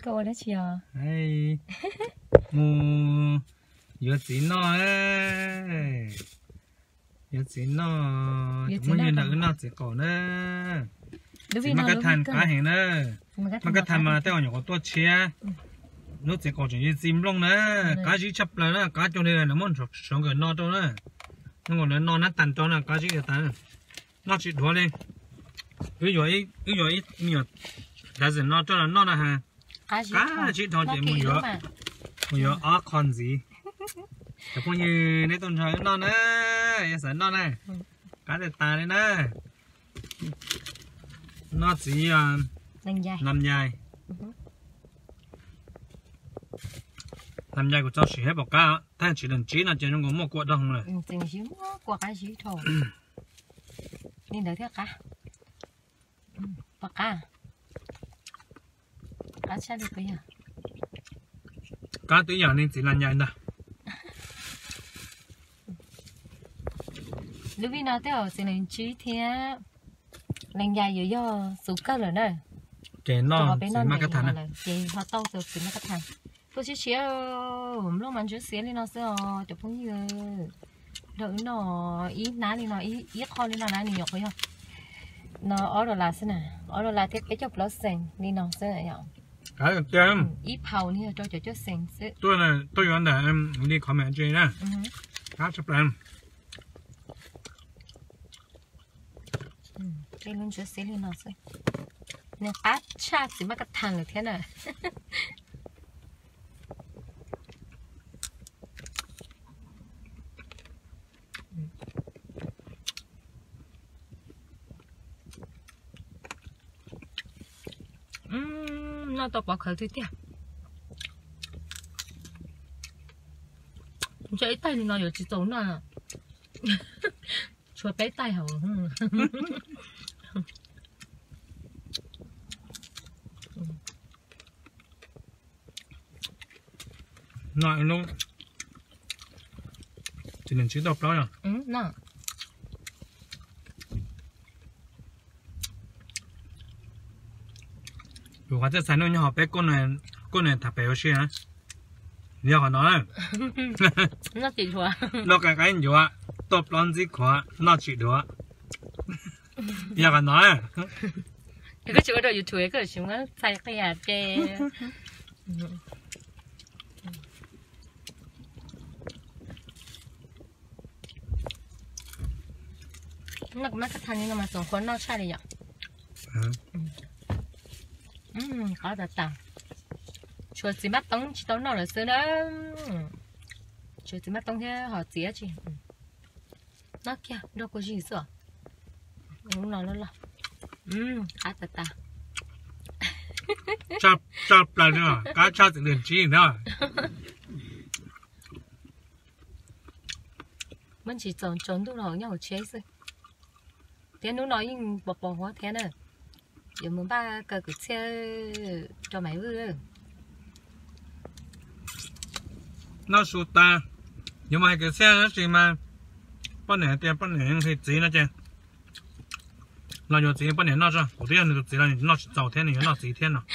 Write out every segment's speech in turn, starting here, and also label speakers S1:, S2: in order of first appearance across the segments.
S1: câu đó chị à
S2: hay mù giờ chín nó ấy giờ chín nó muốn nhìn được nó chỉ còn nữa chỉ mà cái thành cá hình nữa mà cái thành mà tao nhỏ có chia nó chỉ còn chỉ chìm luôn nữa cá chỉ chấp lại nữa cá cho nên là nó muốn sống cái nó đâu nữa nó còn nó tàn cho nó cá chỉ cái tàn nó chỉ đuổi lên ví dụ nhiều là gì nó cho nó là ha cá chỉ thôi chỉ một giờ con gìแต่พวกยืนในต้นชายนอนนะอย่าใส่นอนนะการเด็ดตาเลยนะนอนสีลำไยcủa cháu chỉ hết bọc cá thay chỉ lần chỉ là chỉ trong có một cuộn đồng rồi
S1: chỉ xíu quả cá xíu thôi nên đợi thế cá bọc cá sao được bây giờ
S2: cá tới giờ nên chỉ là nhảy nè
S1: lúc đi nó theo sẽ lên trí thế lên dài dưới do số cân rồi này
S2: cái nó chỉ mà cái thằng
S1: này chỉ họ tao rồi chỉ mà cái thằng tôi chỉ xíu lúc mà chú xíu lên nó sẽ chụp phong như đợi nó ít ná đi nó ít con đi nó ná nhiều không nó ở đó là thế này ở đó là thiết cái chụp lót sen đi nó sẽ là nhở
S2: cái tiền
S1: ít hầu như cho sen sẽ
S2: tôi vấn đề em đi comment chơi nè cá chụp lên cái luôn cho xí lên nó xem nè cá cha chỉ mà cái thằng được thế này nó to bỏ khởi thế tiệt chơi tay thì nó有几种呢chuột bé tay hả nói luôn chỉ nên chỉ đọc đó à
S1: nè
S2: 如果这三种你好别过来他别有些啊你要nói
S1: nó chỉ thua
S2: nó cái nhiều à top lon gì quá nó chỉ được你要nói
S1: cái chỗ đó YouTube cái chúng nó sai cái gì thế nó cũng cái thằng này mà tổng con nó sai đi vậy có thật tao chuột chỉ mắt tống chỉ tống nào là xưa đó chuột chỉ mắt tống thế họ tía chị nó kia đâu có gì sợ đúng rồi nó là cá thật tao
S2: chắp lại nữa cá chắp tự liền chi nữa
S1: mình chỉ trốn đâu rồi nhau chế rồi tiếng nó nói bọc hóa thế này giờ muốn ba cờ cửa xe cho máy vừa
S2: nó sụt ta nhưng mà cái xe nó chỉ mà bao nhiêu tiền bao nhiêu thì chỉ nó chứ nó nhiều chỉ bao nhiêu nó cho có tiền thì chỉ là nó giàu tiền thì nó chỉ tiền rồi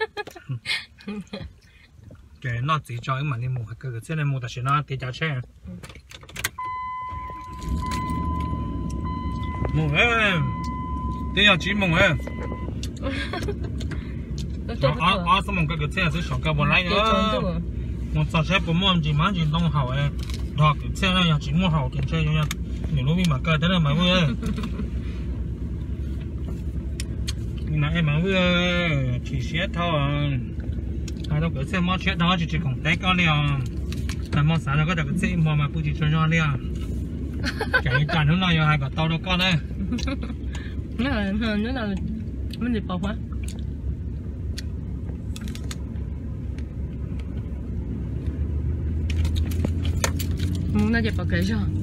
S2: cái nó chỉ cho mà đi mua cái xe này mua là nó tiền giá xe mua em tiền要几毛哎什么个车是上个不来的我早车不摸几毛钱弄好哎那个车那要几毛好个车样你路边嘛个在那买喂你拿买喂提鞋套还有个车摸车套就讲带个了但摸啥那个这个车摸嘛不去穿上了cái站nó nói hai cái tàu đâu con đấy
S1: nó là mình đi bảo quá nó chỉ bảo cái gì